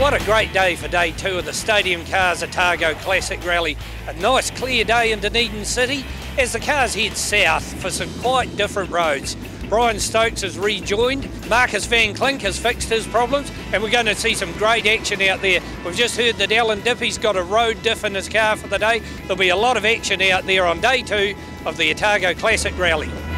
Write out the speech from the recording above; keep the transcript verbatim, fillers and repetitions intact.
What a great day for day two of the Stadium Cars Otago Classic Rally. A nice clear day in Dunedin City as the cars head south for some quite different roads. Brian Stokes has rejoined, Marcus Van Klink has fixed his problems, and we're going to see some great action out there. We've just heard that Alan Dippy's got a road diff in his car for the day. There'll be a lot of action out there on day two of the Otago Classic Rally.